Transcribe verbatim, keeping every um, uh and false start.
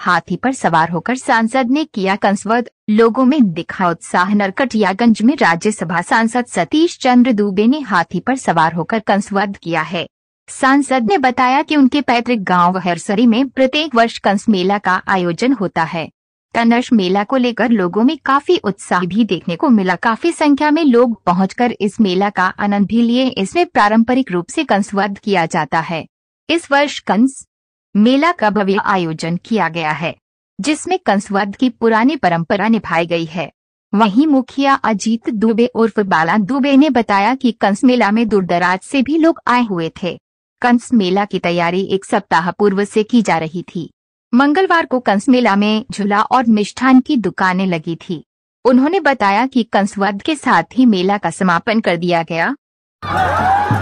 हाथी पर सवार होकर सांसद ने किया कंसवध, लोगों में दिखा उत्साह। नरकटियागंज में राज्यसभा सांसद सतीश चंद्र दूबे ने हाथी पर सवार होकर कंसवध किया है। सांसद ने बताया कि उनके पैतृक गांव हरसरी में प्रत्येक वर्ष कंस मेला का आयोजन होता है। कंस मेला को लेकर लोगों में काफी उत्साह भी देखने को मिला। काफी संख्या में लोग पहुंचकर इस मेला का आनंद भी लिए। इसमें पारंपरिक रूप से कंसवध किया जाता है। इस वर्ष कंस मेला का भव्य आयोजन किया गया है, जिसमें कंसवध की पुरानी परंपरा निभाई गई है। वहीं मुखिया अजीत दुबे उर्फ बाला दुबे ने बताया कि कंस मेला में दूर दराज से भी लोग आए हुए थे। कंस मेला की तैयारी एक सप्ताह पूर्व से की जा रही थी। मंगलवार को कंस मेला में झूला और मिष्ठान की दुकानें लगी थी। उन्होंने बताया कि कंसवध के साथ ही मेला का समापन कर दिया गया।